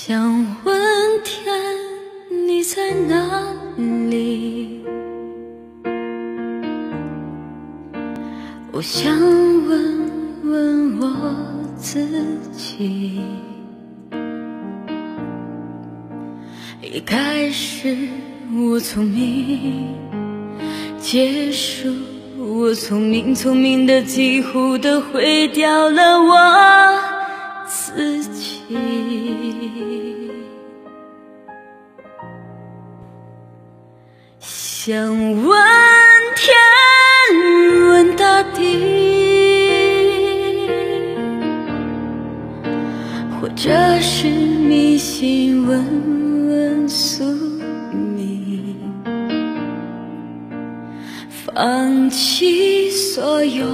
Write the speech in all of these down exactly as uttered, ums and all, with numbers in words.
想问天，你在哪里？我想问问我自己。一开始我聪明，结束我聪明，聪明的几乎都毁掉了我自己。想问天，问大地，或者是迷信，问问宿命，放弃所有，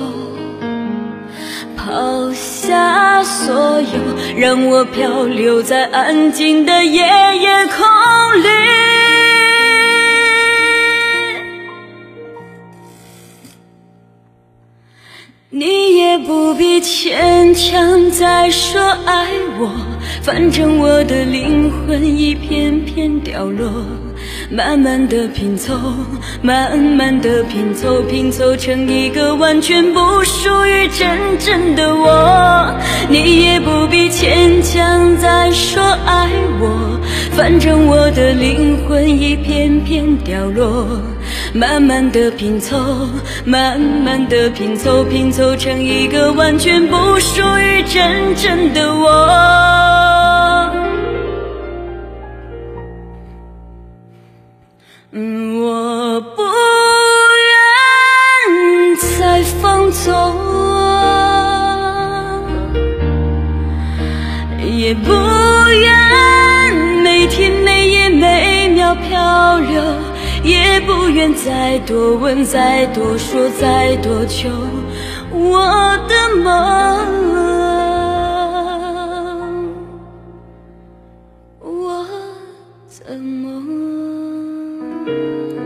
抛下所有，让我漂流在安静的夜夜空里。你也不必牵强再说爱我，反正我的灵魂一片片掉落，慢慢的拼凑，慢慢的拼凑，拼凑成一个完全不属于真正的我。你也不必牵强再说爱我，反正我的灵魂一片片掉落，慢慢的拼凑，慢慢的拼凑，拼凑成一个完全不属于真正的我。嗯，我不愿再放纵，也不愿每天每夜每秒漂流，也不愿再多问再多说再多求，我的梦，我的梦。